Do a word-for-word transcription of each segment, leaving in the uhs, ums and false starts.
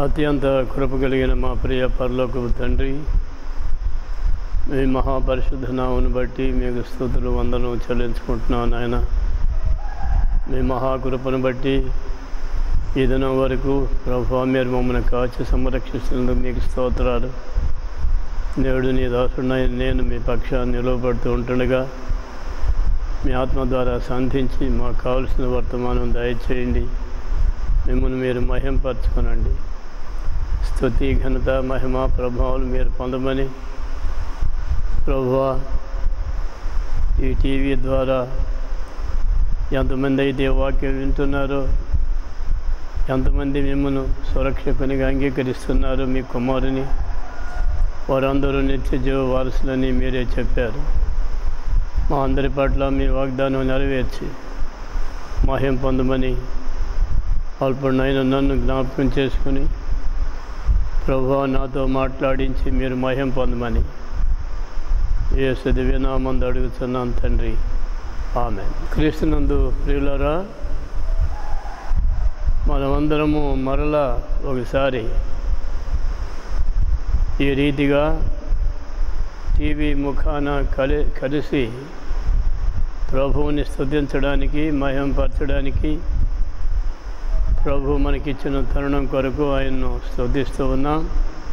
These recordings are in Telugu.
అత్యంత కృప కలిగిన మా ప్రియ పరలోకపు తండ్రి, మీ మహాపరిశుద్ధ నామమును బట్టి మీకు స్తుతులు వందనం చెల్లించుకుంటున్నాను నాయన. మీ మహాకృపను బట్టి ఈ దినం వరకు ప్రభువా మీరు మమ్మల్ని కాచి సంరక్షిస్తున్నందుకు మీకు స్తోత్రాలు. నేడు నీ దాసుడినైన నేను మీ పక్షాన్ని నిలవబడుతూ ఉంటుండగా మీ ఆత్మ ద్వారా సంధించి మాకు కావలసిన వర్తమానం దయచేయండి. మిమ్మల్ని మీరు మహింపరచుకొనండి. స్తుతి, ఘనత, మహిమ, ప్రభావాలు మీరు పొందమని ప్రభువా, ఈ టీవీ ద్వారా ఎంతమంది అయితే వాక్యం వింటున్నారో, ఎంతమంది మిమ్మల్ని సురక్షకునిగా అంగీకరిస్తున్నారో మీ కుమారుని, వారందరూ నిత్య జీవ వారసులని మీరే చెప్పారు. మా అందరి పట్ల మీ వాగ్దానం నెరవేర్చి మహిం పొందమని అల్పుడైన నన్ను జ్ఞాపకం చేసుకుని ప్రభువా నాతో మాట్లాడించి మీరు మహిం పొందమని యేసు దివ్యనామందు అడుగుతున్నాను తండ్రి, ఆమేన్. క్రీస్తునందు ప్రియులారా, మనమందరము మరలా ఒకసారి ఈ రీతిగా టీవీ ముఖాన కలి కలిసి ప్రభువుని స్తుతించడానికి, మహింపరచడానికి ప్రభు మనకిచ్చిన తరుణం కొరకు ఆయన్ను స్తుతిస్తూ ఉన్నాం.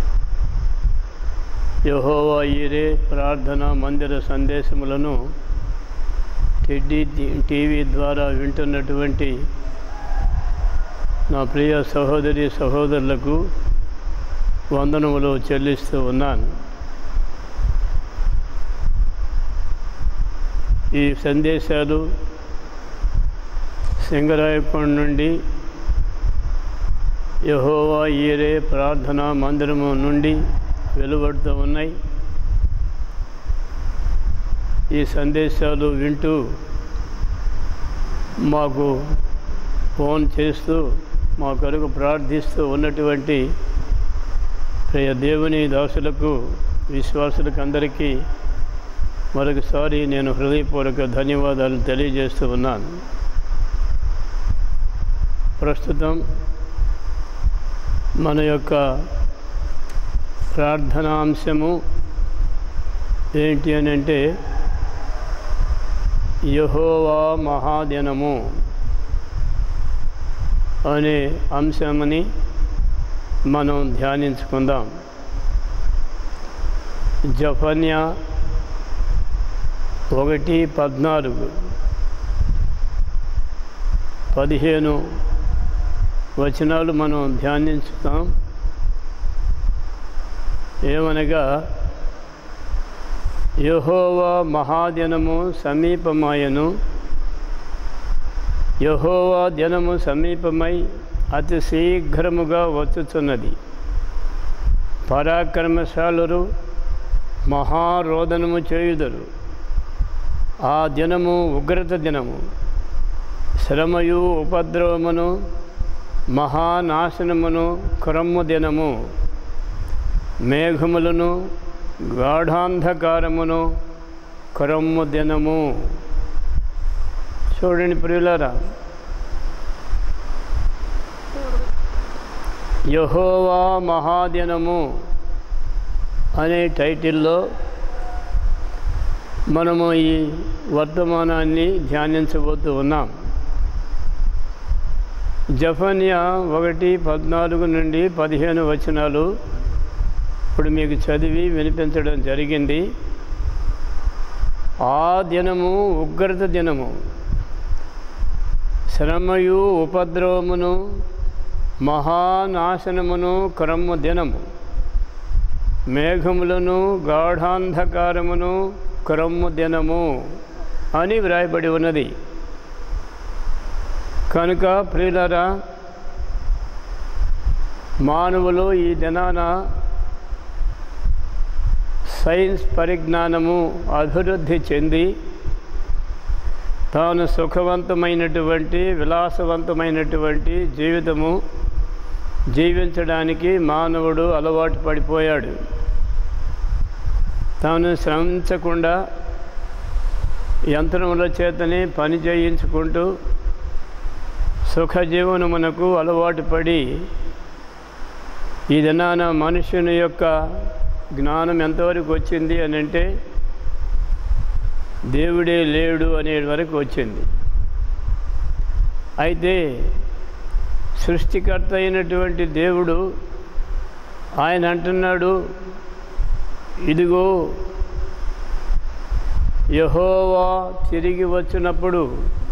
యెహోవా ఈరే ప్రార్థన మందిర సందేశములను టెడ్డీ టీవీ ద్వారా వింటున్నటువంటి నా ప్రియ సహోదరి సహోదరులకు వందనములు చెల్లిస్తూ ఉన్నాను. ఈ సందేశాలు సింగరాయకొండ నుండి యెహోవా ఈరే ప్రార్థనా మందిరము నుండి వెలువడుతూ ఉన్నాయి. ఈ సందేశాలు వింటూ మాకు ఫోన్ చేస్తూ మా కొరకు ప్రార్థిస్తూ ఉన్నటువంటి ప్రియ దేవుని దాసులకు, విశ్వాసులకు అందరికీ మరొకసారి నేను హృదయపూర్వక ధన్యవాదాలు తెలియజేస్తూ ఉన్నాను. ప్రస్తుతం మన యొక్క ప్రార్థనాంశము ఏంటి అని అంటే యెహోవా మహాదినము అనే అంశమని మనం ధ్యానించుకుందాం. జఫన్యా ఒకటి పద్నాలుగు పదిహేను వచనాలు మనం ధ్యానించుతాం. ఏమనగా, యెహోవా మహాదినము సమీపమాయను, యెహోవా దినము సమీపమై అతి శీఘ్రముగా వచ్చుచున్నది. పరాక్రమశాలురు మహారోదనము చేయుదురు. ఆ దినము ఉగ్రత దినము, శ్రమయు ఉపద్రవమును మహానాశనమును క్రమ్ము దినము, మేఘములను గాఢాంధకారమును క్రమ్ము దినము. చూడండి ప్రియులారా, యెహోవా మహాదినము అనే టైటిల్లో మనము ఈ వర్తమానాన్ని ధ్యానించబోతూ ఉన్నాం. జఫన్యా ఒకటి పద్నాలుగు నుండి పదిహేను వచనాలు ఇప్పుడు మీకు చదివి వినిపించడం జరిగింది. ఆ దినము ఉగ్రత దినము, శ్రమయు ఉపద్రవమును మహానాశనమును క్రమ్ము దినము, మేఘములను గాఢాంధకారమును క్రమ్ము దినము అని వ్రాయబడి ఉన్నది. కనుక ప్రియులారా, మానవులు ఈ దినాన సైన్స్ పరిజ్ఞానము అభివృద్ధి చెంది తాను సుఖవంతమైనటువంటి విలాసవంతమైనటువంటి జీవితము జీవించడానికి మానవుడు అలవాటు పడిపోయాడు. తాను శ్రమించకుండా యంత్రముల చేతనే పని చేయించుకుంటూ సుఖజీవనమునకు అలవాటు పడి ఈ దినాన మనుషుని యొక్క జ్ఞానం ఎంతవరకు వచ్చింది అని అంటే దేవుడే లేడు అనే వరకు వచ్చింది. అయితే సృష్టికర్త అయినటువంటి దేవుడు ఆయన అంటున్నాడు, ఇదిగో యెహోవా తిరిగి వచ్చినప్పుడు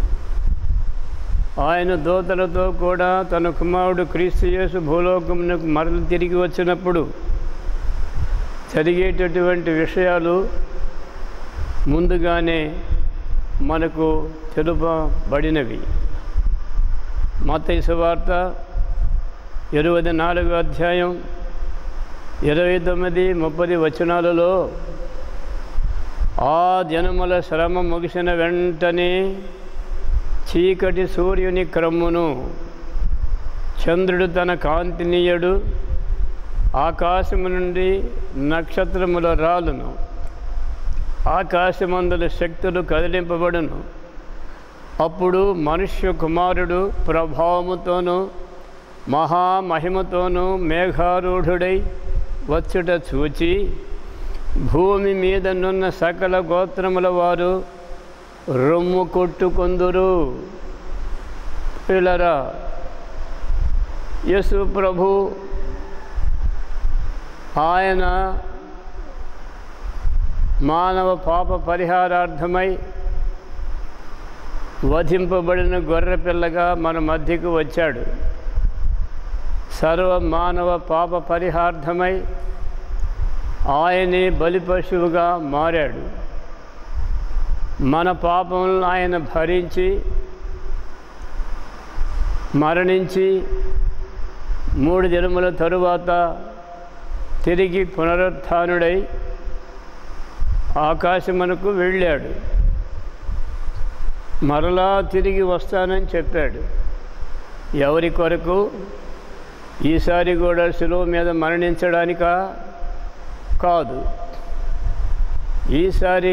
ఆయన దూతలతో కూడా తన కుమారుడు క్రీస్తు యేసు భూలోకమునకు మరలి తిరిగి వచ్చినప్పుడు జరిగేటటువంటి విషయాలు ముందుగానే మనకు తెలుపబడినవి. మత్తయి సువార్త ఇరవై నాలుగో అధ్యాయం ఇరవై తొమ్మిది ముప్పది వచనాలలో ఆ దినముల శ్రమ ముగిసిన వెంటనే చీకటి సూర్యుని క్రమ్మును, చంద్రుడు తన కాంతినీయడు, ఆకాశము నుండి నక్షత్రముల రాలును, ఆకాశమందుల శక్తులు కదిలింపబడును. అప్పుడు మనుష్య కుమారుడు ప్రభావముతోనూ మహామహిమతోనూ మేఘారూఢుడై వచ్చుట చూచి భూమి మీద నున్న సకల గోత్రముల వారు రొమ్ము కొట్టుకొందురు. పిల్లరా, యేసు ప్రభు ఆయన మానవ పాప పరిహారార్థమై వధింపబడిన గొర్రెపిల్లగా మన మధ్యకు వచ్చాడు. సర్వ మానవ పాప పరిహార్థమై ఆయనే బలిపశువుగా మారాడు. మన పాపములను ఆయన భరించి మరణించి మూడు దినముల తరువాత తిరిగి పునరుత్థానుడై ఆకాశమునకు వెళ్ళాడు. మరలా తిరిగి వస్తానని చెప్పాడు. ఎవరి కొరకు? ఈసారి కూడా శిలువ మీద మరణించడానికా? కాదు. ఈసారి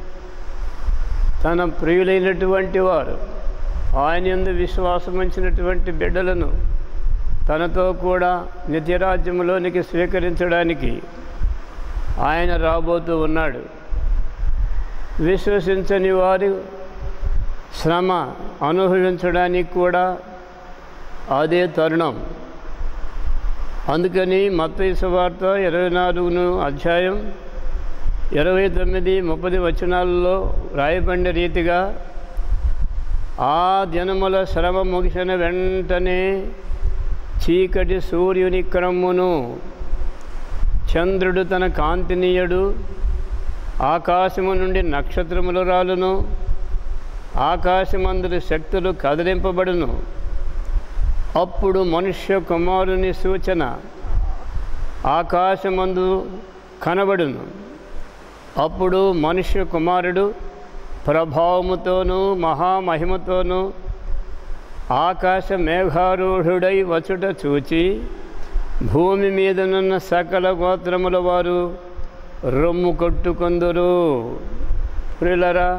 తన ప్రియులైనటువంటి వారు, ఆయన యందు విశ్వాసం ఉంచినటువంటి బిడ్డలను తనతో కూడా నిత్యరాజ్యములోనికి స్వీకరించడానికి ఆయన రాబోతూ ఉన్నాడు. విశ్వసించని వారు శ్రమ అనుభవించడానికి కూడా అదే తరుణం. అందుకని మత్తయి సువార్త ఇరవై నాలుగును అధ్యాయం ఇరవై తొమ్మిది ముప్పది వచనాలలో రాయబడిన రీతిగా ఆ దినముల శ్రమ ముగిసిన వెంటనే చీకటి సూర్యుని క్రమ్మును, చంద్రుడు తన కాంతినీయడు, ఆకాశము నుండి నక్షత్రములు రాలును, ఆకాశమందుల శక్తులు కదిలింపబడును. అప్పుడు మనుష్య కుమారుని సూచన ఆకాశమందు కనబడును. అప్పుడు మనుష్య కుమారుడు ప్రభావముతోనూ మహామహిమతోనూ ఆకాశ మేఘారూఢుడై వచ్చుట చూచి భూమి మీదనున్న సకల గోత్రముల వారు రొమ్ము కొట్టుకొందురు. ప్రియులారా,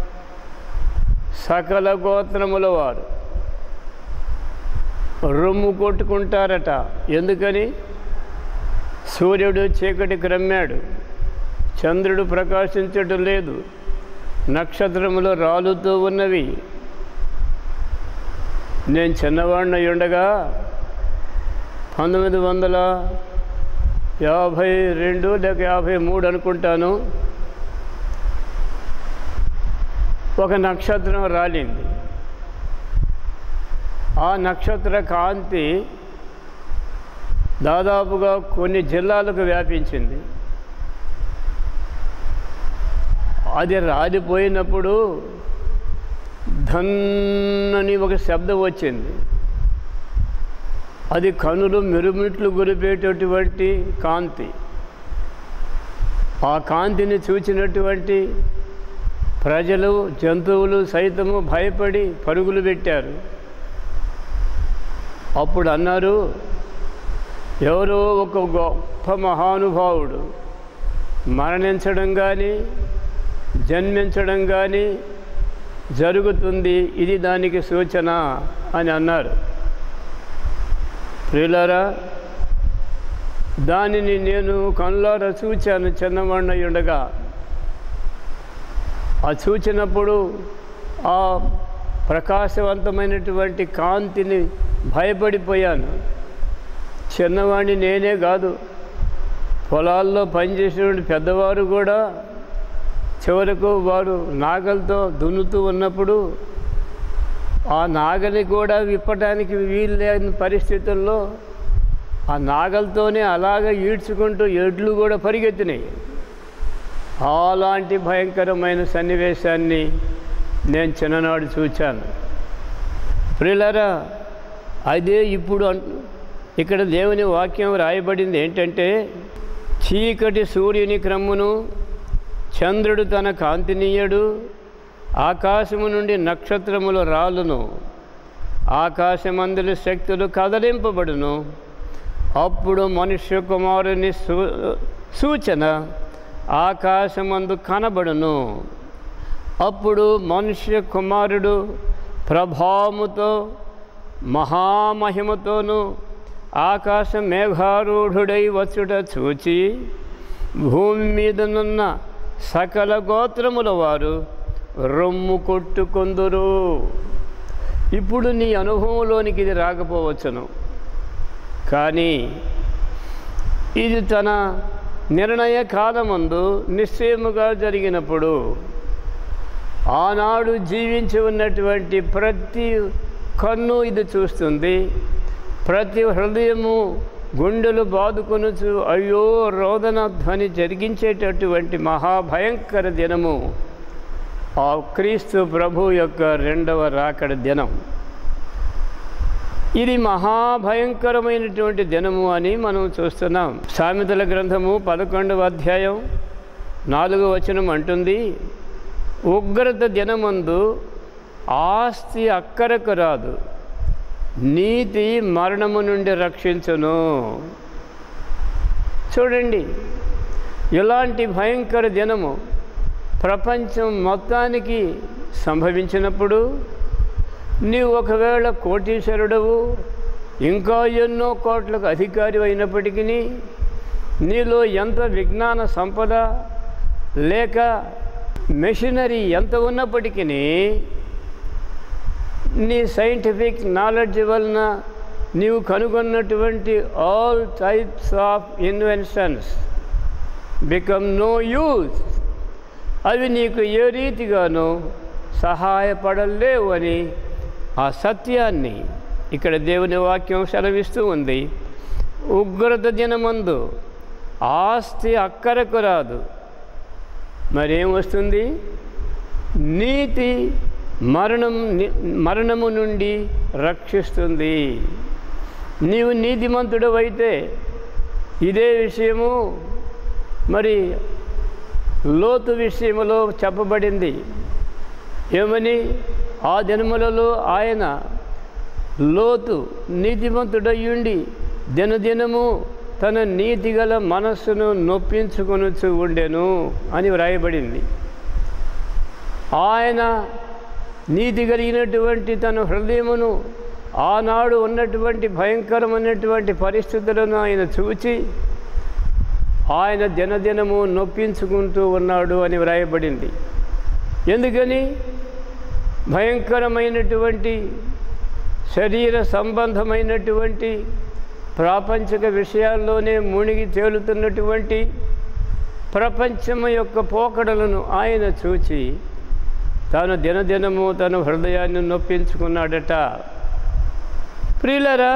సకల గోత్రముల వారు రొమ్ము కొట్టుకుంటారట. ఎందుకని? సూర్యుడు చీకటి క్రమ్మాడు, చంద్రుడు ప్రకాశించటం లేదు, నక్షత్రములు రాలుతూ ఉన్నవి. నేను చిన్నవాడిని ఉండగా పంతొమ్మిది వందల యాభై రెండు లేక యాభై మూడు అనుకుంటాను, ఒక నక్షత్రం రాలింది. ఆ నక్షత్ర కాంతి దాదాపుగా కొన్ని జిల్లాలకు వ్యాపించింది. అది రాలిపోయినప్పుడు ధన్నని ఒక శబ్దం వచ్చింది. అది కనులు మిరుమిట్లు గురిపేటటువంటి కాంతి. ఆ కాంతిని చూచినటువంటి ప్రజలు, జంతువులు సైతము భయపడి పరుగులు పెట్టారు. అప్పుడు అన్నారు, ఎవరో ఒక గొప్ప మహానుభావుడు మరణించడం కానీ జన్మించడం కానీ జరుగుతుంది, ఇది దానికి సూచన అని అన్నారు. ప్రియులారా, దానిని నేను కళ్ళారా చూచాను చిన్నవాడినై ఉండగా. ఆ చూచినప్పుడు ఆ ప్రకాశవంతమైనటువంటి కాంతిని భయపడిపోయాను. చిన్నవాడిని నేనే కాదు, పొలాల్లో పనిచేసేటువంటి పెద్దవారు కూడా చివరకు వారు నాగలతో దున్నుతూ ఉన్నప్పుడు ఆ నాగలి కూడా విప్పటానికి వీలు లేని పరిస్థితుల్లో ఆ నాగలతోనే అలాగే ఈడ్చుకుంటూ ఎడ్లు కూడా పరిగెత్తినాయి. అలాంటి భయంకరమైన సన్నివేశాన్ని నేను చిన్ననాడు చూచాను. ప్రియులారా, అదే ఇప్పుడు ఇక్కడ దేవుని వాక్యం రాయబడింది ఏంటంటే, చీకటి సూర్యుని క్రమ్మును, చంద్రుడు తన కాంతినీయడు, ఆకాశము నుండి నక్షత్రములు రాలును, ఆకాశమందుల శక్తులు కదలింపబడును. అప్పుడు మనుష్య కుమారుని సూ సూచన ఆకాశమందు కనబడును. అప్పుడు మనుష్య కుమారుడు ప్రభావముతో మహామహిమతోనూ ఆకాశ మేఘారూఢుడై వచ్చుట చూచి భూమి మీదనున్న సకల గోత్రముల వారు రొమ్ము కొట్టుకొందురు. ఇప్పుడు నీ అనుభవంలోనికి ఇది రాకపోవచ్చును, కానీ ఇది తన నిర్ణయ కాలమందు నిశ్చయముగా జరిగినప్పుడు ఆనాడు జీవించి ఉన్నటువంటి ప్రతి కన్ను ఇది చూస్తుంది. ప్రతి హృదయము గుండెలు బాదుకొనుచు అయ్యో రోదన ధ్వని జరిగించేటటువంటి మహాభయంకర దినము ఆ క్రీస్తు ప్రభు యొక్క రెండవ రాకడ దినం. ఇది మహాభయంకరమైనటువంటి దినము అని మనం చూస్తున్నాం. సామెతల గ్రంథము పదకొండవ అధ్యాయం నాలుగవ వచనం అంటుంది, ఉగ్రత దినమందు ఆస్తి అక్కరకు రాదు, నీతి మరణము నుండి రక్షించును. చూడండి, ఇలాంటి భయంకర దినము ప్రపంచం మొత్తానికి సంభవించినప్పుడు నీవు ఒకవేళ కోటీశ్వరుడవు, ఇంకా ఎన్నో కోట్లకు అధికారి అయినప్పటికీ, నీలో ఎంత విజ్ఞాన సంపద లేక మెషినరీ ఎంత ఉన్నప్పటికీ, నీ సైంటిఫిక్ నాలెడ్జ్ వలన నీవు కనుగొన్నటువంటి all types of inventions become no use. అవి నీకు ఏ రీతిగానో సహాయపడలేవు అని ఆ సత్యాన్ని ఇక్కడ దేవుని వాక్యం సెలవిస్తూ ఉంది. ఉగ్రత దినమందు ఆస్తి అక్కరకు రాదు, మరేం వస్తుంది? నీతి మరణం మరణము నుండి రక్షిస్తుంది. నీవు నీతిమంతుడు అయితే ఇదే విషయము మరి లోతు విషయములో చెప్పబడింది. ఏమని? ఆ దినములలో ఆయన లోతు నీతిమంతుడయ్యుండి దినదినము తన నీతిగల మనస్సును నొప్పించుకొనుచు ఉండెను అని వ్రాయబడింది. ఆయన నీతి కలిగినటువంటి తన హృదయమును ఆనాడు ఉన్నటువంటి భయంకరమైనటువంటి పరిస్థితులను ఆయన చూచి ఆయన దినదినము నొప్పించుకుంటూ ఉన్నాడు అని వ్రాయబడింది. ఎందుకని? భయంకరమైనటువంటి శరీర సంబంధమైనటువంటి ప్రాపంచిక విషయాల్లోనే మునిగి తేలుతున్నటువంటి ప్రపంచం యొక్క పోకడలను ఆయన చూచి తాను దినదినము తన హృదయాన్ని నొప్పించుకున్నాడట. ప్రియులారా,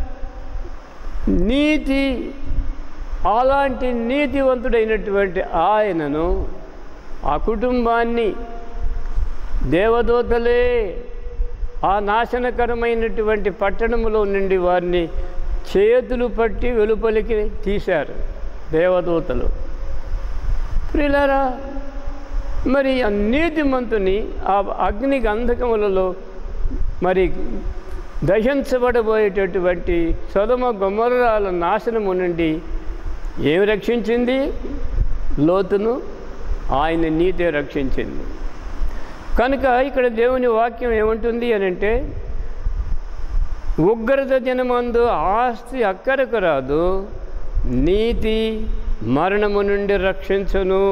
నీతి అలాంటి నీతివంతుడైనటువంటి ఆయనను ఆ కుటుంబాన్ని దేవదూతలే ఆ నాశనకరమైనటువంటి పట్టణములో నుండి వారిని చేతులు పట్టి వెలుపలికి తీశారు దేవదూతలు. ప్రియులారా, మరి ఆ నీతిమంతుని ఆ అగ్ని గంధకములలో మరి దహించబడబోయేటటువంటి సొదొమ గొమొర్రాల నాశనము నుండి ఏమి రక్షించింది? లోతును ఆయన నీతే రక్షించింది. కనుక ఇక్కడ దేవుని వాక్యం ఏముంటుంది అని అంటే, ఉగ్రత దినమందు ఆస్తి అక్కరకు రాదు, నీతి మరణము నుండి రక్షించును.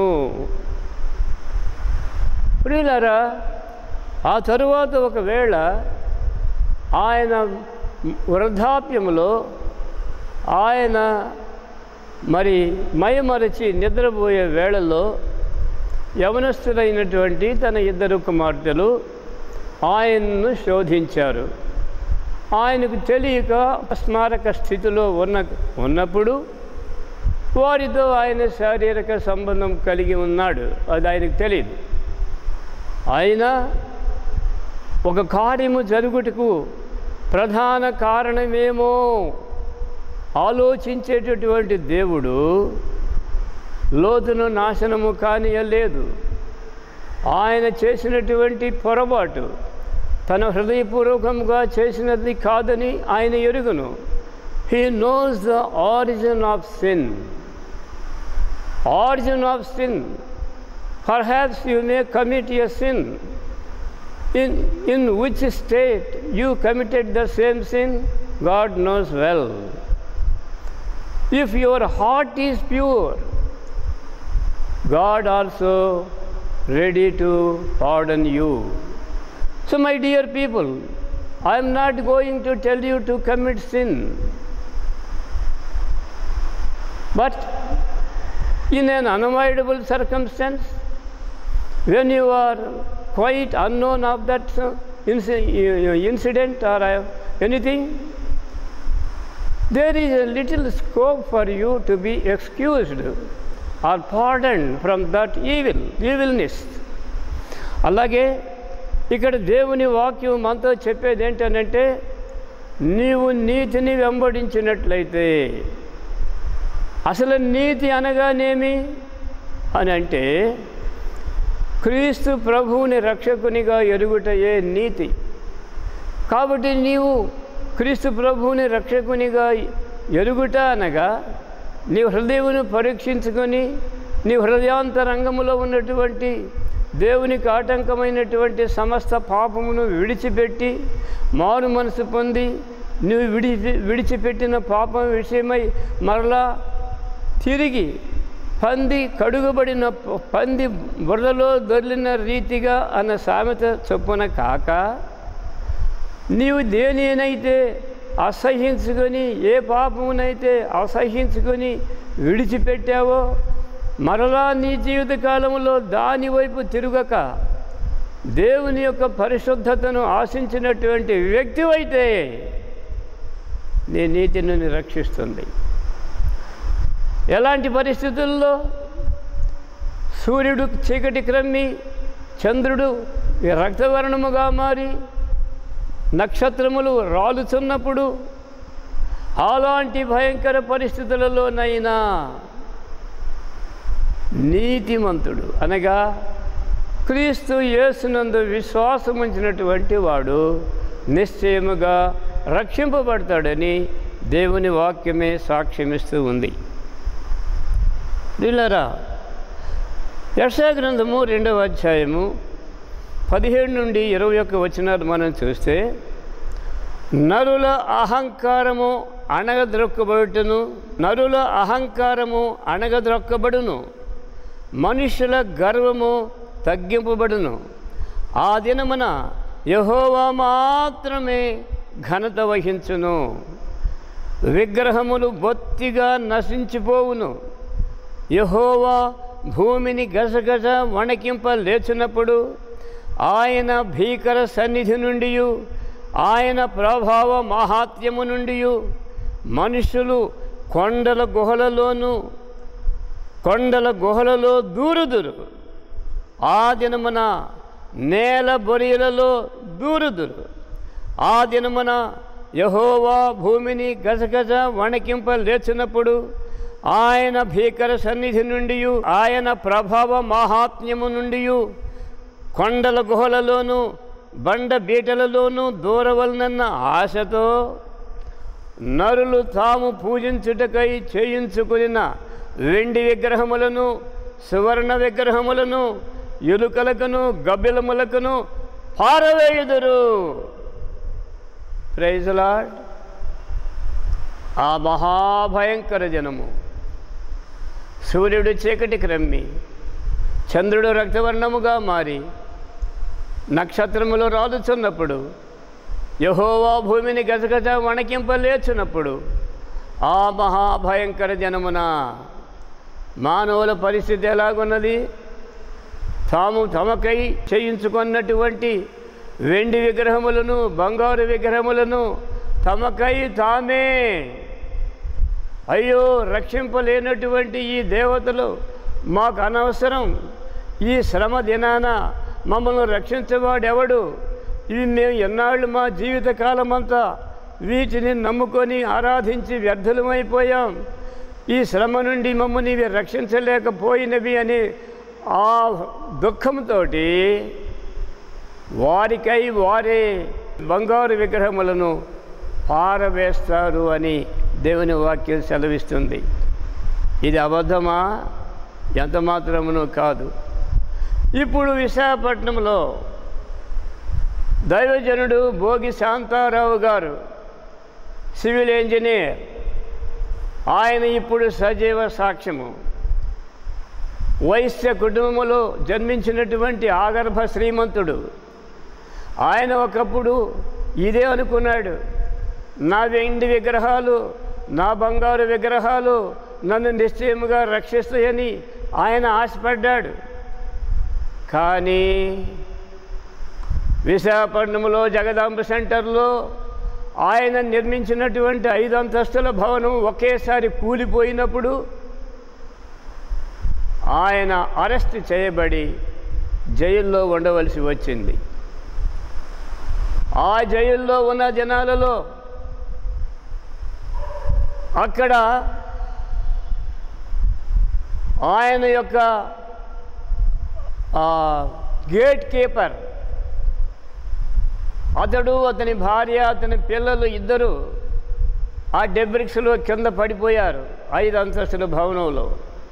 ప్రియులారా, ఆ తరువాత ఒకవేళ ఆయన వృద్ధాప్యములో ఆయన మరి మైమరచి నిద్రపోయే వేళలో యవనస్తులైనటువంటి తన ఇద్దరు కుమార్తెలు ఆయన్ను శోధించారు. ఆయనకు తెలియక స్మారక స్థితిలో ఉన్న ఉన్నప్పుడు వారితో ఆయన శారీరక సంబంధం కలిగి ఉన్నాడు. అది ఆయనకు తెలియదు. అయినా ఒక కార్యము జరుగుటకు ప్రధాన కారణమేమో ఆలోచించేటటువంటి దేవుడు లోతును నాశనము కానియలేదు. ఆయన చేసినటువంటి పొరపాటు తన హృదయపూర్వకంగా చేసినది కాదని ఆయన ఎరుగును. He knows the origin of sin. Origin of sin. Perhaps you may commit a sin. In, in which state you committed the same sin, God knows well. If your heart is pure, God also ready to pardon you. So my dear people, I am not going to tell you to commit sin, but in an unavoidable circumstance, when you are quite unknown of that incident or anything, there is a little scope for you to be excused or pardoned from that evil, evilness. అలాగే ఇక్కడ దేవుని వాక్యం మనతో చెప్పేది ఏంటనంటే, నీవు నీతిని వెంబడించినట్లయితే, అసలు నీతి అనగానేమి అని అంటే క్రీస్తు ప్రభువుని రక్షకునిగా ఎరుగుటయే నీతి. కాబట్టి నీవు క్రీస్తు ప్రభువుని రక్షకునిగా ఎరుగుట అనగా నీ హృదయమును పరీక్షించుకొని నీ హృదయాంతరంగములో ఉన్నటువంటి దేవునికి ఆటంకమైనటువంటి సమస్త పాపమును విడిచిపెట్టి మారు మనసు పొంది నువ్వు విడిచి విడిచిపెట్టిన పాపం విషయమై మరలా తిరిగి పంది కడుగుబడిన పంది బురదలో దొర్లిన రీతిగా అన్న సామెత చొప్పున కాక, నీవు దేనినైతే అసహ్యించుకొని, ఏ పాపమునైతే అసహ్యించుకొని విడిచిపెట్టావో మరలా నీ జీవిత కాలంలో దాని వైపు తిరుగక దేవుని యొక్క పరిశుద్ధతను ఆశించినటువంటి వ్యక్తివైతే నీ నీతిని రక్షిస్తుంది. ఎలాంటి పరిస్థితుల్లో? సూర్యుడు చీకటి క్రమ్మి చంద్రుడు రక్తవర్ణముగా మారి నక్షత్రములు రాలుచున్నప్పుడు, అలాంటి భయంకర పరిస్థితులలోనైనా నీతిమంతుడు అనగా క్రీస్తు యేసునందు విశ్వాసం ఉంచినటువంటి వాడు నిశ్చయముగా రక్షింపబడతాడని దేవుని వాక్యమే సాక్ష్యమిస్తూ ఉంది. ప్రియులారా, యెషయా గ్రంథము రెండవ అధ్యాయము పదిహేడు నుండి ఇరవై ఒక్క వచనాలు మనం చూస్తే, నరుల అహంకారము అణగద్రొక్కబడును, నరుల అహంకారము అణగద్రొక్కబడును, మనుషుల గర్వము తగ్గింపబడును. ఆ దినమున యెహోవా మాత్రమే ఘనత వహించును. విగ్రహములు బొత్తిగా నశించిపోవును. యెహోవా భూమిని గజగజ వణకింప లేచినప్పుడు ఆయన భీకర సన్నిధి నుండి, ఆయన ప్రభావ మహాత్యము నుండి మనుషులు కొండల గుహలలోను కొండల గుహలలో దూరుదురు. ఆ దినమున నేల బొరియలలో దూరుదురు. ఆ దినమున యెహోవా భూమిని గజగజ వణకింప లేచినప్పుడు ఆయన భీకర సన్నిధి నుండి, ఆయన ప్రభావ మహాత్మ్యము నుండి కొండల గుహలలోను బండ బీటలలోనూ దూరవలనన్న ఆశతో నరులు తాము పూజించుటకై చేయించుకున్న వెండి విగ్రహములను, సువర్ణ విగ్రహములను, ఎలుకలకును గబ్బిలములకును పారవేయుదురు. Praise the lord. ఆ మహాభయంకర జనము సూర్యుడు చీకటికి రమ్మి, చంద్రుడు రక్తవర్ణముగా మారి, నక్షత్రములు రాలుచున్నప్పుడు, యెహోవా భూమిని గజగజ వణకింపలేచున్నప్పుడు, ఆ మహాభయంకర జనమున మానవుల పరిస్థితి ఎలాగున్నది? తాము తమకై చేయించుకున్నటువంటి వెండి విగ్రహములను, బంగారు విగ్రహములను తమకై తామే, అయ్యో రక్షింపలేనటువంటి ఈ దేవతలు మాకు అనవసరం, ఈ శ్రమ దినాన మమ్మల్ని రక్షించేవాడెవడు? ఇవి మేము ఎన్నాళ్ళు మా జీవితకాలమంతా వీటిని నమ్ముకొని ఆరాధించి వ్యర్థులమైపోయాం, ఈ శ్రమ నుండి మమ్మల్ని ఇవి రక్షించలేకపోయినవి అని ఆ దుఃఖంతో వారికై వారే బంగారు విగ్రహములను పారవేస్తారు అని దేవుని వాక్యం సెలవిస్తుంది. ఇది అబద్ధమా? ఎంత మాత్రమునూ కాదు. ఇప్పుడు విశాఖపట్నంలో దైవజనుడు భోగి శాంతారావు గారు, సివిల్ ఇంజనీర్, ఆయన ఇప్పుడు సజీవ సాక్ష్యము. వైశ్య కుటుంబంలో జన్మించినటువంటి ఆగర్భ శ్రీమంతుడు. ఆయన ఒకప్పుడు ఇదే అనుకున్నాడు, నా వెండి విగ్రహాలు, నా బంగారు విగ్రహాలు నన్ను నిశ్చయముగా రక్షిస్తాయని ఆయన ఆశపడ్డాడు. కానీ విశాఖపట్నంలో జగదాంబ సెంటర్లో ఆయన నిర్మించినటువంటి ఐదు అంతస్తుల భవనం ఒకేసారి కూలిపోయినప్పుడు ఆయన అరెస్ట్ చేయబడి జైల్లో ఉండవలసి వచ్చింది. ఆ జైల్లో ఉన్న జనాలలో అక్కడ ఆయన యొక్క గేట్ కీపర్, అతడు, అతని భార్య, అతని పిల్లలు ఇద్దరు ఆ డెబ్రిక్స్లో కింద పడిపోయారు ఐదు అంతస్తుల భవనంలో.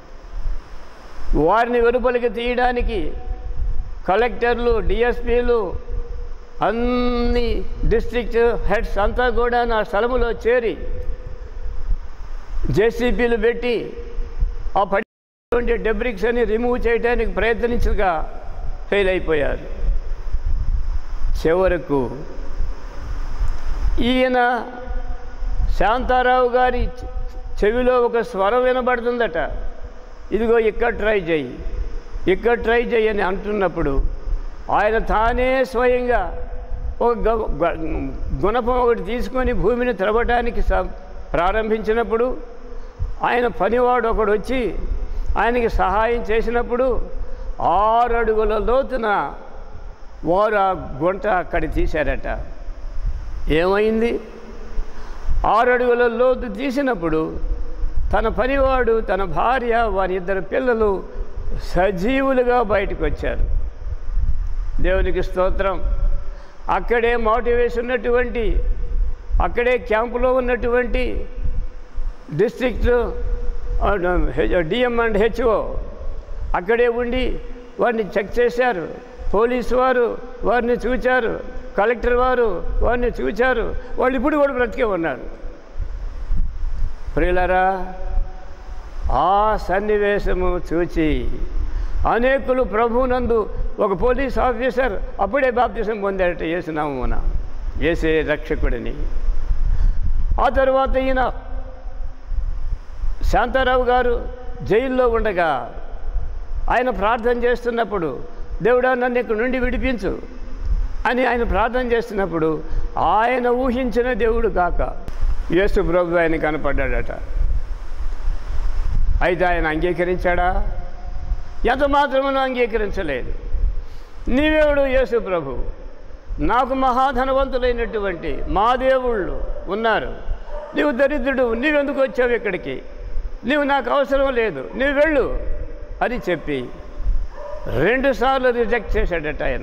వారిని వెలుపలికి తీయడానికి కలెక్టర్లు, డిఎస్పీలు, అన్ని డిస్ట్రిక్ట్ హెడ్స్ అంతా కూడా నా స్థలములో చేరి జేసీబీలు పెట్టి ఆ పడినటువంటి డెబ్రిక్స్ అని రిమూవ్ చేయడానికి ప్రయత్నించగా ఫెయిల్ అయిపోయారు. చివరకు ఈయన శాంతారావు గారి చెవిలో ఒక స్వరం వినబడుతుందట, ఇదిగో ఇక్కడ ట్రై చేయి, ఇక్కడ ట్రై చేయి అని అంటున్నప్పుడు ఆయన తానే స్వయంగా ఒక గుణపం ఒకటి తీసుకొని భూమిని త్రవ్వడానికి ప్రారంభించినప్పుడు ఆయన పనివాడు ఒకడు వచ్చి ఆయనకి సహాయం చేసినప్పుడు ఆరు అడుగుల లోతున వారు ఆ గుంట అక్కడ తీశారట. ఏమైంది? ఆరు అడుగుల లోతు తీసినప్పుడు తన పనివాడు, తన భార్య, వారి ఇద్దరు పిల్లలు సజీవులుగా బయటకు వచ్చారు. దేవునికి స్తోత్రం. అక్కడే మోటివేషన్ ఉన్నటువంటి, అక్కడే క్యాంపులో ఉన్నటువంటి డిస్ట్రిక్ట్ డిఎం అండ్ హెచ్ఓ అక్కడే ఉండి వారిని చెక్ చేశారు. పోలీసు వారు వారిని చూచారు, కలెక్టర్ వారు వారిని చూచారు. వాళ్ళు ఇప్పుడు కూడా బ్రతికే ఉన్నారు. ప్రియులారా, ఆ సన్నివేశము చూచి అనేకులు ప్రభువునందు, ఒక పోలీస్ ఆఫీసర్ అప్పుడే బాప్తిసం పొందాడట యేసునామమున, యేసే రక్షకుడిని. ఆ తర్వాత ఈయన శాంతారావు గారు జైల్లో ఉండగా ఆయన ప్రార్థన చేస్తున్నప్పుడు, దేవుడా నన్ను ఇక్కడ నుండి విడిపించు అని ఆయన ప్రార్థన చేస్తున్నప్పుడు ఆయన ఊహించిన దేవుడు కాక యేసు ప్రభు ఆయన కనపడ్డాడట. అయితే ఆయన అంగీకరించాడా? ఎంత మాత్రమునూ అంగీకరించలేదు. నీవెవడు యేసు ప్రభు? నాకు మహాధనవంతులైనటువంటి మా దేవుళ్ళు ఉన్నారు, నీవు దరిద్రుడు, నీవెందుకు వచ్చావు ఇక్కడికి? నీవు నాకు అవసరం లేదు, నీవు వెళ్ళు అని చెప్పి రెండుసార్లు రిజెక్ట్ చేశాడట ఆయన.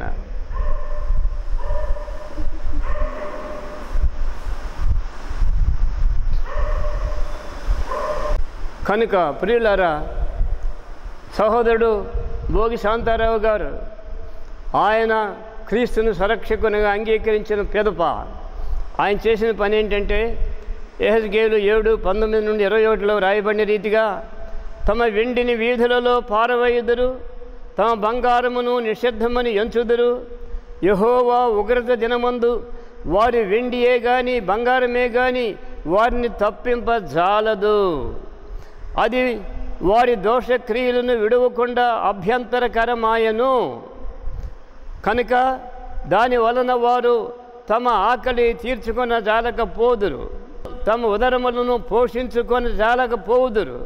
కనుక ప్రియులారా, సహోదరుడు భోగి శాంతారావు గారు ఆయన క్రీస్తును సంరక్షకునిగా అంగీకరించిన పిదప ఆయన చేసిన పని ఏంటంటే యెహెజ్కేలు ఏడు పంతొమ్మిది నుండి ఇరవై ఒకటిలో రాయబడిన రీతిగా తమ వెండిని వీధులలో పారవేయుదురు, తమ బంగారమును నిషిద్ధమని ఎంచుదురు. యెహోవా ఉగ్రత దినమందు వారి వెండియే గాని బంగారమే గాని వారిని తప్పింపజాలదు. అది వారి దోషక్రియలను విడవకుండా అభ్యంతరకరమాయను. కనుక దాని వలన వారు తమ ఆకలి తీర్చుకొన జాలకపోదురు, తమ ఉదరములను పోషించుకొని జాలకపోదురు.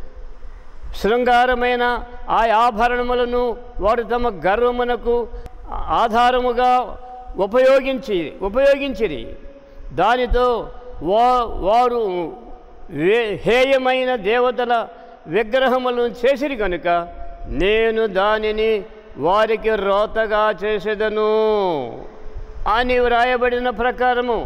శృంగారమైన ఆ ఆభరణములను వారు తమ గర్వమునకు ఆధారముగా ఉపయోగించి ఉపయోగించిరి దానితో వా వారు హేయమైన దేవతల విగ్రహములను చేసిరి కనుక నేను దానిని వారికి రోతగా చేసేదను అని వ్రాయబడిన ప్రకారము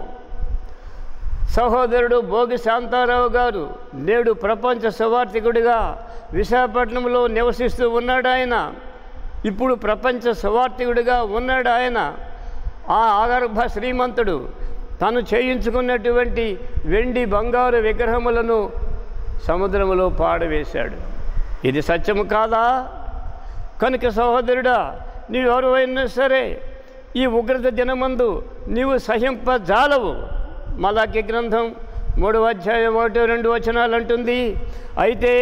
సహోదరుడు భోగి శాంతారావు గారు నేడు ప్రపంచ సువార్థికుడిగా విశాఖపట్నంలో నివసిస్తూ ఉన్నాడు. ఆయన ఇప్పుడు ప్రపంచ సువార్థికుడిగా ఉన్నాడు. ఆయన ఆ ఆగర్భ శ్రీమంతుడు తను చేయించుకున్నటువంటి వెండి బంగారు విగ్రహములను సముద్రములో పాడవేశాడు. ఇది సత్యము కాదా? కనుక సహోదరుడా, నీవెవరైనా సరే ఈ ఉగ్రత దినమందు నీవు సహింపజాలవు. మలాకి గ్రంథం మూడవ అధ్యాయం ఒకటి రెండు వచనాలు అంటుంది, అయితే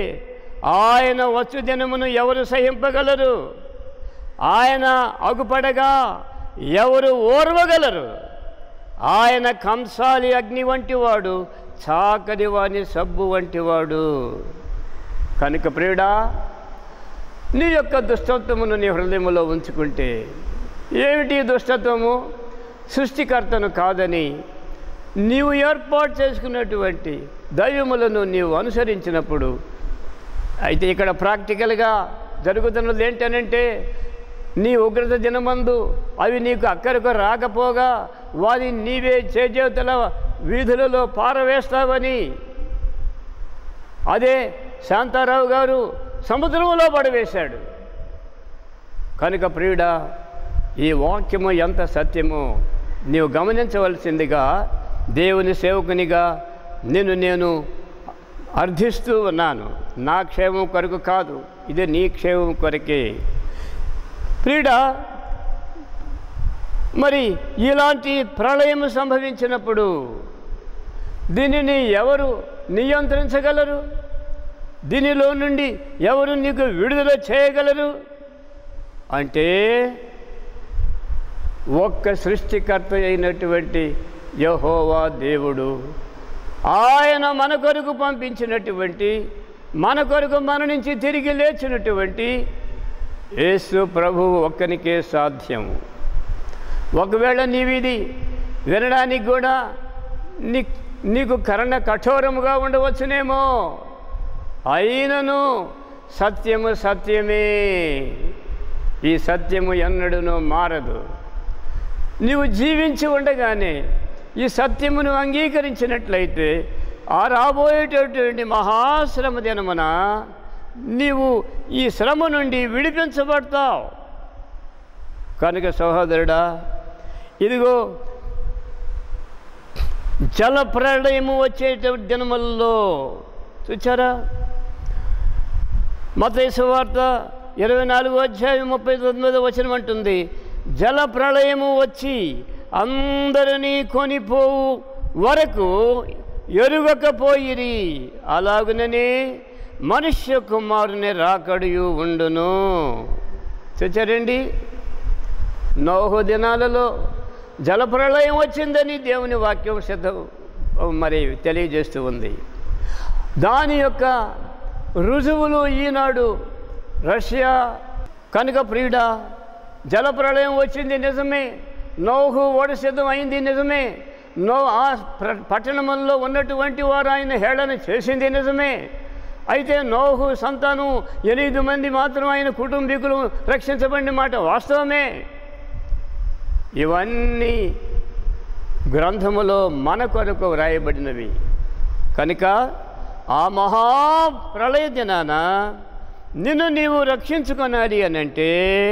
ఆయన వచ్చు దినమును ఎవరు సహింపగలరు? ఆయన అగుపడగా ఎవరు ఓర్వగలరు? ఆయన కంసాలి అగ్ని వంటివాడు, చాకలి వాని సబ్బు వంటివాడు. కనుక ప్రియుడా, నీ యొక్క దుష్టత్వమును నీ హృదయంలో ఉంచుకుంటే ఏమిటి దుష్టత్వము? సృష్టికర్తను కాదని నీవు ఏర్పాటు చేసుకున్నటువంటి దైవములను నీవు అనుసరించినప్పుడు, అయితే ఇక్కడ ప్రాక్టికల్గా జరుగుతున్నది ఏంటనంటే, నీ ఉగ్రత దినమందు అవి నీకు అక్కరకు రాకపోగా వారి నీవే చేజేతుల వీధులలో పారవేస్తావని. అదే శాంతారావు గారు సముద్రంలో పడవేశాడు. కనుక ప్రియుడా, ఈ వాక్యము ఎంత సత్యమో నీవు గమనించవలసిందిగా దేవుని సేవకునిగా నిన్ను నేను అర్థిస్తూ ఉన్నాను. నా క్షేమం కొరకు కాదు, ఇది నీ క్షేమం కొరకే. ప్రియుడా, మరి ఇలాంటి ప్రళయం సంభవించినప్పుడు దీనిని ఎవరు నియంత్రించగలరు? దీనిలో నుండి ఎవరు నీకు విడుదల చేయగలరు? అంటే ఒక్క సృష్టికర్త అయినటువంటి యెహోవా దేవుడు, ఆయన మన కొరకు పంపించినటువంటి, మన కొరకు మన నుంచి తిరిగి లేచినటువంటి యేసు ప్రభువు ఒక్కనికే సాధ్యం. ఒకవేళ నీవిది వినడానికి కూడా నీ నీకు కర్ణ కఠోరముగా ఉండవచ్చునేమో, అయినను సత్యము సత్యమే. ఈ సత్యము ఎన్నడూనూ మారదు. నీవు జీవించి ఉండగానే ఈ సత్యమును అంగీకరించినట్లయితే ఆ రాబోయేటటువంటి మహాశ్రమ దినమున నీవు ఈ శ్రమ నుండి విడిపించబడతావు. కనుక సహోదరుడా, ఇదిగో జల ప్రళయము వచ్చేటువంటి దినములలో చూచారా? మత్తయి సువార్త ఇరవై నాలుగో అధ్యాయం ముప్పై తొమ్మిదో వచనం అంటుంది, జల ప్రళయము వచ్చి అందరినీ కొనిపోవు వరకు ఎరుగకపోయిరి, అలాగుననే మనుష్య కుమారుని రాకడియు ఉండును. చూచారండి, నోహు దినాలలో జలప్రళయం వచ్చిందని దేవుని వాక్యం సిద్ధ మరి తెలియజేస్తూ ఉంది. దాని యొక్క రుజువులు ఈనాడు రష్యా. కనుక ప్రియుడా, జలప్రళయం వచ్చింది నిజమే, నోహు ఓడ సిద్ధం అయింది నిజమే, నో ఆ పట్టణంలో ఉన్నటువంటి వారు ఆయన హేళన చేసింది నిజమే. అయితే నోహు సంతానం ఎనిమిది మంది మాత్రం ఆయన కుటుంబీకులు రక్షించబడిన మాట వాస్తవమే. ఇవన్నీ గ్రంథములో మన కొరకు వ్రాయబడినవి. కనుక ఆ మహాప్రళయ దినాన నిన్ను నీవు రక్షించుకొనాలి అని అంటే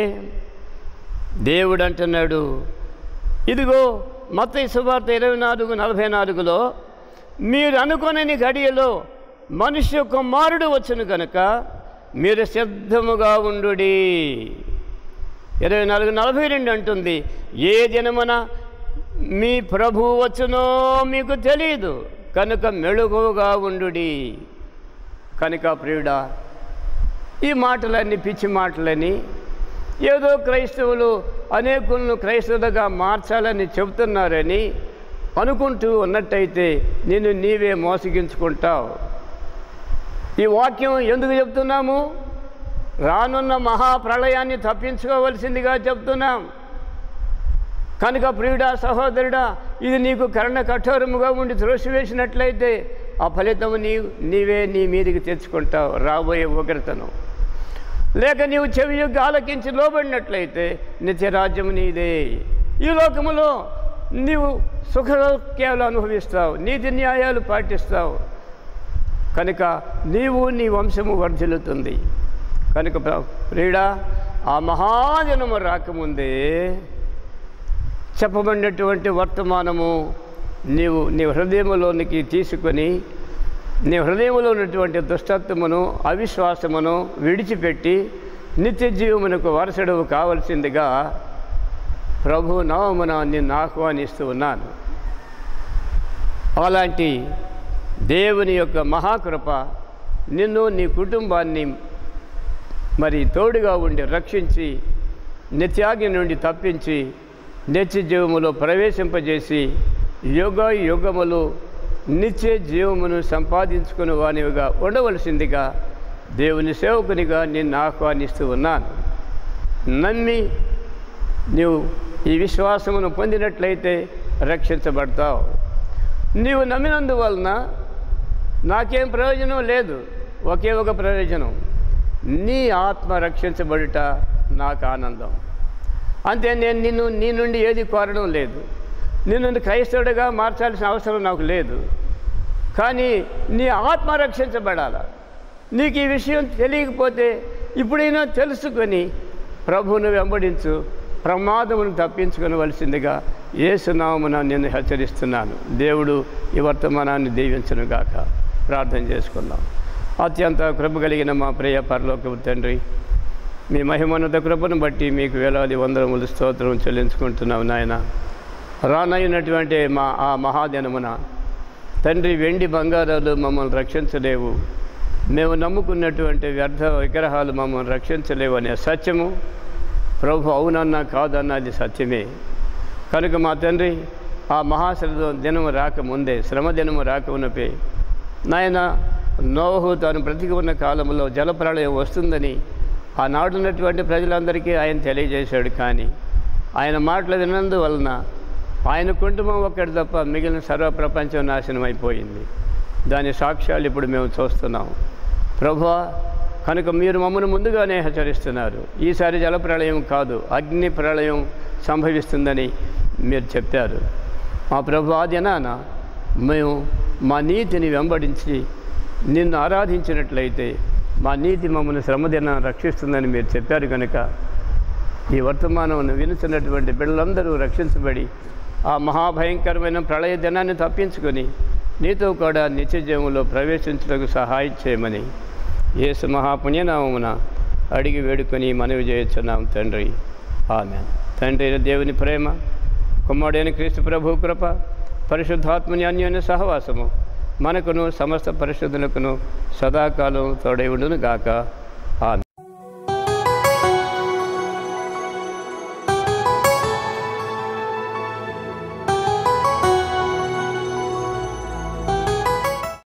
దేవుడు అంటున్నాడు, ఇదిగో మత్తయి సువార్త ఇరవై నాలుగు నలభై నాలుగులో మీరు అనుకొనని గడియలో మనుష్య కుమారుడు వచ్చును కనుక మీరు సిద్ధముగా ఉండుడి. ఇరవై నాలుగు నలభై రెండు అంటుంది, ఏ దినమున మీ ప్రభువు వచ్చునో మీకు తెలియదు కనుక మెళుగుగా ఉండుడి. కనుక ప్రియుడా, ఈ మాటలన్నీ పిచ్చి మాటలని, ఏదో క్రైస్తవులు అనేకులను క్రైస్తవులుగా మార్చాలని చెబుతున్నారని అనుకుంటూ ఉన్నట్టయితే నిన్ను నీవే మోసగించుకుంటావు. ఈ వాక్యం ఎందుకు చెప్తున్నాము? రానున్న మహాప్రళయాన్ని తప్పించుకోవలసిందిగా చెప్తున్నాం. కనుక ప్రియుడా, సహోదరుడా, ఇది నీకు కర్ణ కఠోరముగా ఉండి త్రోసివేసినట్లయితే ఆ ఫలితము నీ నీవే నీ మీదికి తెచ్చుకుంటావు, రాబోయే ఉగ్రతను. లేక నీవు చెవి యొగ్గి ఆలకించి లోబడినట్లయితే నిత్యరాజ్యం నీదే. ఈ లోకములో నీవు సుఖసౌఖ్యాలు అనుభవిస్తావు, నీతి న్యాయాలు పాటిస్తావు. కనుక నీవు నీ వంశము వర్ధిల్లుతుంది. కనుక ప్రియుడా, ఆ మహాజనము రాకముందే చెప్పబడినటువంటి వర్తమానము నీవు నీ హృదయములోనికి తీసుకొని నీ హృదయంలో ఉన్నటువంటి దుష్టత్వమును అవిశ్వాసమును విడిచిపెట్టి నిత్య జీవమునకు వారసుడవు కావలసిందిగా ప్రభు నామమున నిన్ను ఆహ్వానిస్తూ ఉన్నాను. అలాంటి దేవుని యొక్క మహాకృప నిన్ను నీ కుటుంబాన్ని మరి తోడుగా ఉండి రక్షించి నిత్యాగ్ని నుండి తప్పించి నిత్య జీవములో ప్రవేశింపజేసి యుగ యుగములు నిత్య జీవమును సంపాదించుకుని వానివిగా ఉండవలసిందిగా దేవుని సేవకునిగా నిన్ను ఆహ్వానిస్తూ ఉన్నాను. నమ్మి నీవు ఈ విశ్వాసమును పొందినట్లయితే రక్షించబడతావు. నీవు నమ్మినందువలన నాకేం ప్రయోజనం లేదు, ఒకే ఒక ప్రయోజనం, నీ ఆత్మ రక్షించబడుట నాకు ఆనందం. అంతే. నేను నిన్ను నీ నుండి ఏది కోరడం లేదు, నిన్ను క్రైస్తవుడిగా మార్చాల్సిన అవసరం నాకు లేదు. కానీ నీ ఆత్మ రక్షించబడాల. నీకు ఈ విషయం తెలియకపోతే ఇప్పుడైనా తెలుసుకొని ప్రభువును వెంబడించు, ప్రమాదమును తప్పించుకొనవలసిందిగా యేసునామమున నిన్ను హెచ్చరిస్తున్నాను. దేవుడు ఈ వర్తమానాన్ని దీవించునుగాక. ప్రార్థన చేసుకుందాం. అత్యంత కృప కలిగిన మా ప్రియ పరలోకపు తండ్రి, మీ మహిమోన్నత కృపను బట్టి మీకు వేలాది వందనములు స్తోత్రం చెల్లించుకుంటున్నాం నాయన. రానైనటువంటి మా ఆ మహాదినమున తండ్రి, వెండి బంగారాలు మమ్మల్ని రక్షించలేవు, మేము నమ్ముకున్నటువంటి వ్యర్థ విగ్రహాలు మమ్మల్ని రక్షించలేవు అనే సత్యము ప్రభు అవునన్నా కాదన్నా అది సత్యమే. కనుక మా తండ్రి, ఆ మహాశ్రమ దినము రాకముందే, శ్రమ దినము రాకమునపే నాయన నోహు తాను బ్రతికి ఉన్న కాలంలో జలప్రళయం వస్తుందని ఆనాడున్నటువంటి ప్రజలందరికీ ఆయన తెలియజేశాడు. కానీ ఆయన మాటలు విన్నందువలన ఆయన కుటుంబం ఒక్కటి తప్ప మిగిలిన సర్వ ప్రపంచం నాశనం అయిపోయింది. దాని సాక్ష్యాలు ఇప్పుడు మేము చూస్తున్నాం. ప్రభువా, కనుక మీరు మమ్మల్ని ముందుగానే హెచ్చరిస్తున్నారు. ఈసారి జలప్రళయం కాదు, అగ్ని ప్రళయం సంభవిస్తుందని మీరు చెప్పారు. మా ప్రభు, ఆ దినాన మేము మా నీతిని వెంబడించి నిన్ను ఆరాధించినట్లయితే మా నీతి మమ్మల్ని శ్రమదిన రక్షిస్తుందని మీరు చెప్పారు. కనుక ఈ వర్తమానమును వినుచున్నటువంటి బిడ్డలందరూ రక్షించబడి ఆ మహాభయంకరమైన ప్రళయ దినాన్ని తప్పించుకొని నీతో కూడా నిత్య జీవంలో ప్రవేశించడానికి సహాయం చేయమని యేసు మహాపుణ్యనామమున అడిగి వేడుకొని మనవి చేయుచున్నాం తండ్రి. ఆమేన్. తండ్రి అయిన దేవుని ప్రేమ, కుమారుడైన క్రీస్తు ప్రభు కృప, పరిశుద్ధాత్మని అన్యోన్య సహవాసము మనకును సమస్త పరిశుద్ధులకును సదాకాలం తోడై ఉండును గాక. ఆమేన్.